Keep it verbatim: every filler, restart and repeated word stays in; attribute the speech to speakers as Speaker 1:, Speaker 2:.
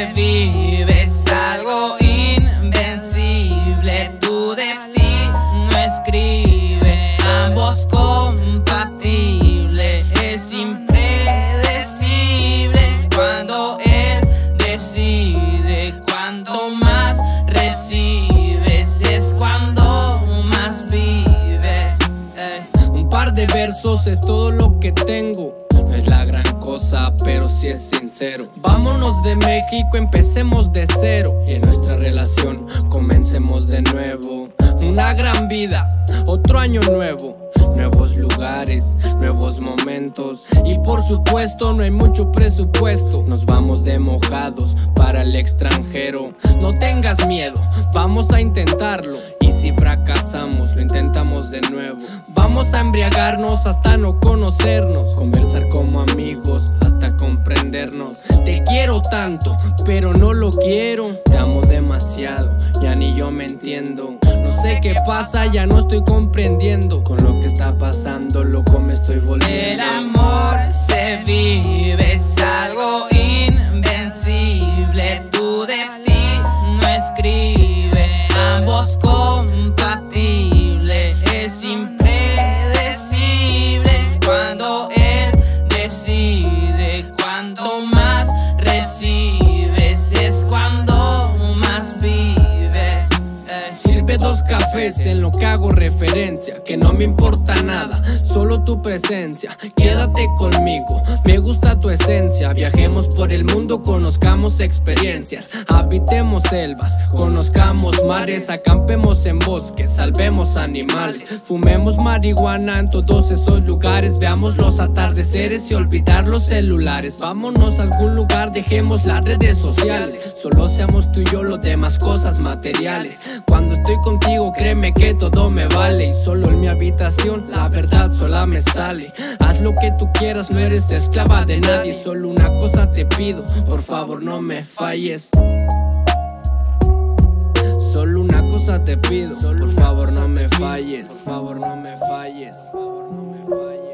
Speaker 1: se vive, es algo invencible. Tu destino escribe, ambos compatibles. Es impredecible cuando él decide. Cuanto más recibes es cuando más vives. Ey.
Speaker 2: Un par de versos es todo lo que tengo. No es la gran cosa, pero sí es sincero. Vámonos de México, empecemos de cero. Y en nuestra relación comencemos de nuevo. Una gran vida, otro año nuevo. Nuevos lugares, nuevos momentos. Y por supuesto no hay mucho presupuesto. Nos vamos de mojados para el extranjero. No tengas miedo, vamos a intentarlo. Y si fracasamos, lo intentamos de nuevo. Vamos a embriagarnos hasta no conocernos. Conversar como amigos hasta comprendernos. Te quiero tanto, pero no lo quiero. Te amo demasiado, ya ni yo me entiendo. No sé qué pasa, ya no estoy comprendiendo. Con lo que está pasando, loco, me estoy volviendo.
Speaker 1: El amor se vive, es algo invencible. Tu destino escribe, ambos compatibles. Es impredecible cuando él decide. Cuanto más recibes es cuando más vives. Ey.
Speaker 2: Sirve dos cafés en lo que hago referencia. Que no me importa nada, solo tu presencia. Quédate conmigo, me gusta tu esencia. Viajemos por el mundo, conozcamos experiencias. Habitemos selvas, conozcamos mares. Acampemos en bosques, salvemos animales. Fumemos marihuana en todos esos lugares. Veamos los atardeceres y olvidar los celulares. Vámonos a algún lugar, dejemos las redes sociales. Solo seamos tú y yo, lo demás cosas materiales. Cuando estoy contigo, créeme que todo me vale. Y solo en mi habitación, la verdad sola me sale. Haz lo que tú quieras, no eres esclava de nadie. Solo una cosa te pido, por favor no me falles. Solo una cosa te pido, por favor no me falles. Por favor no me falles. Por favor no me falles.